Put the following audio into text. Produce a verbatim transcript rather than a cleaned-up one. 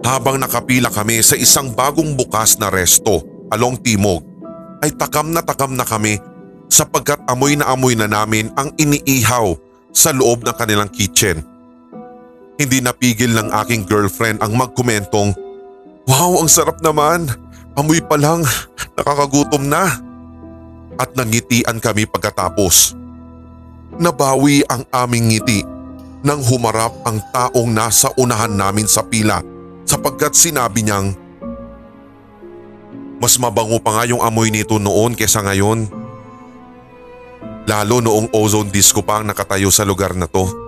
Habang nakapila kami sa isang bagong bukas na resto along Timog, ay takam na takam na kami sapagkat amoy na amoy na namin ang iniihaw sa loob ng kanilang kitchen. Hindi napigil ng aking girlfriend ang magkomentong, "Wow, ang sarap naman! Amoy pa lang, nakakagutom na." At nangitian kami pagkatapos. Nabawi ang aming ngiti nang humarap ang taong nasa unahan namin sa pila sapagkat sinabi niyang, "Mas mabango pa nga yung amoy nito noon kesa ngayon. Lalo noong Ozone disco pa ang nakatayo sa lugar na to."